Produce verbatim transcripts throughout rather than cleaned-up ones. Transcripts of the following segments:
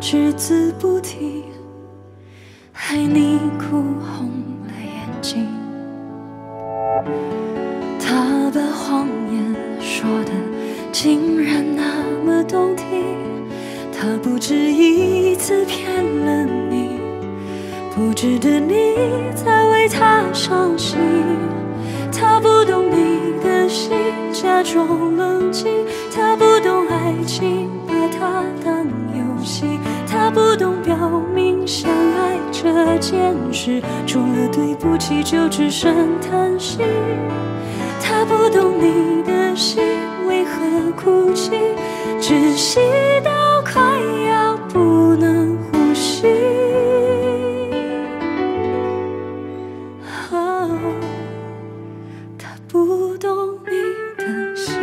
只字不提，害你哭红了眼睛。他把谎言说的竟然那么动听，他不止一次骗了你，不值得你再为他伤心。他不懂你的心，假装冷静，他不懂爱情，把它当游戏。他不懂表明相爱这件事，除了对不起就只剩叹息。他不懂你的心为何哭泣，窒息到快要不能呼吸。哦，他不懂你的心。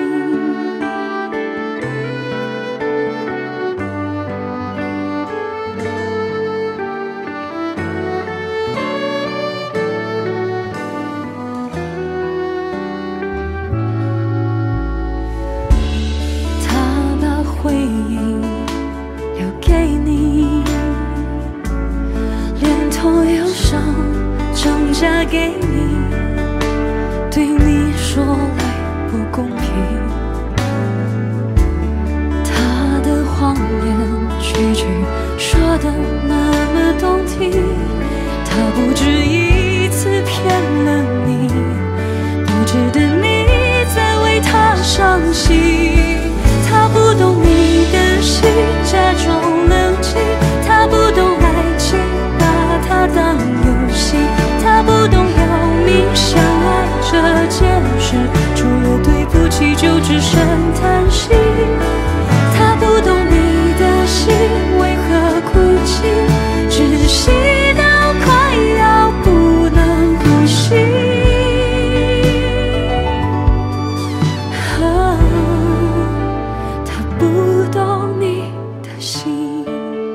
回忆留给你，连同忧伤挣扎给你，对你说来不公平。他的谎言句句说的那么动听，他不止一次骗了你，不值得你再为他伤心。他不懂你的心，假装冷静，他不懂爱情，把它当游戏。他不懂表明相爱这件事，除了对不起就只剩叹息。他不懂你的心为何哭泣，窒息到快要不能呼吸。不懂你的心，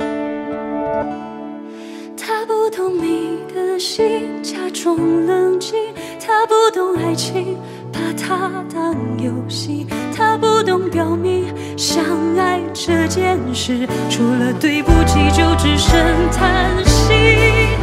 他不懂你的心，假装冷静。他不懂爱情，把它当游戏。他不懂表明相爱这件事，除了对不起就只剩叹息。